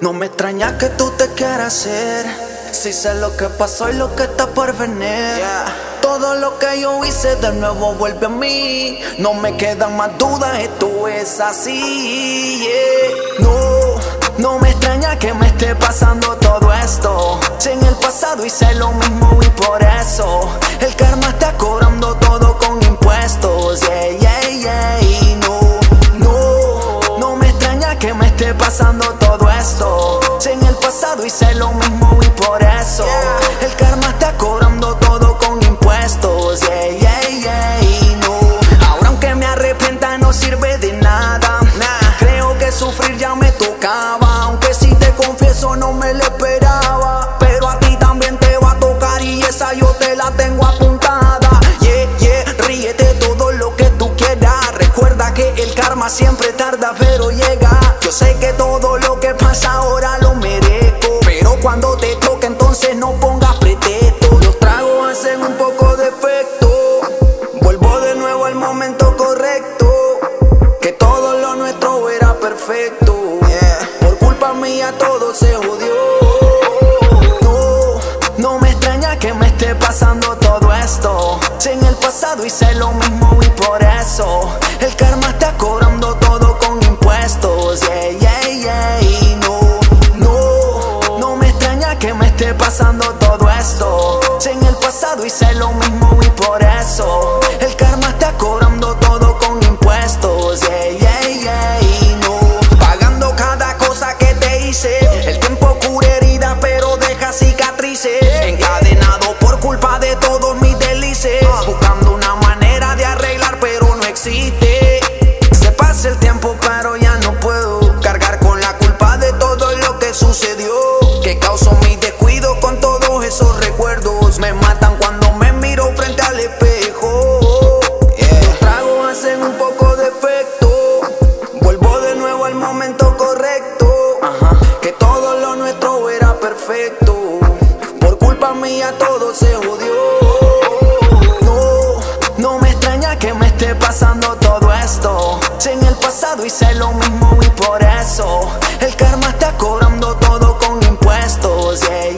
No me extraña que tú te quieras ir, si sé lo que pasó y lo que está por venir. Todo lo que yo hice de nuevo vuelve a mí. No me quedan más dudas, esto es así. No me extraña que me esté pasando todo esto. Si en el pasado hice lo mismo y por eso el karma está cobrando todo con impuestos. Y no me extraña que me esté pasando todo esto. Si en el pasado hice lo mismo y por eso el karma está cobrando todo con impuestos. Ahora aunque me arrepienta no sirve de nada. Creo que sufrir ya me tocaba, aunque si te confieso no me lo esperaba. Pero a ti también te va a tocar y esa yo te la tengo apuntada. Ríete todo lo que tú quieras. Recuerda que el karma siempre tarda pero llega. Yo sé que todo lo que pasa ahora lo merezco, pero cuando te toque entonces no pongas pretexto. Los tragos hacen un poco de efecto. Vuelvo de nuevo al momento correcto, que todo lo nuestro era perfecto. Por culpa mía todo se jodió. No me extraña que me esté pasando todo esto. Si en el pasado hice lo mismo y por eso el karma está cobrando todo con impuestos. No me extraña que me esté pasando todo esto. Si en el pasado hice lo mismo y por eso el karma está cobrando todo con impuestos. Pagando cada cosa que te hice. El tiempo cura heridas pero deja cicatrices. Encadenado por culpa de todos mis deslices, buscando una manera de arreglar pero no existe. Se pasa el tiempo pero ya no puedo cargar con la culpa de todo lo que sucedió, que causó mi descuido con todos esos recuerdos. Me matan cuando me miro frente al espejo. Los tragos hacen un poco de efecto. Vuelvo de nuevo al momento correcto, que todo lo nuestro era perfecto. Por culpa mía todo se jodió. No me extraña que me esté pasando todo esto. Si en el pasado hice lo mismo y por eso el karma está cobrando todo con impuestos.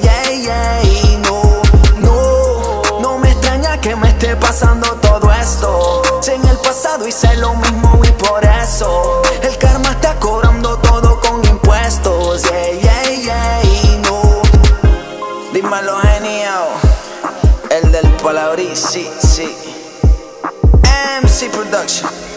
No me extraña que me esté pasando todo esto. Si en el pasado hice lo mismo y por eso el karma está cobrando todo con impuestos. Dímelo genial, el del palabrí, sí. MC Production.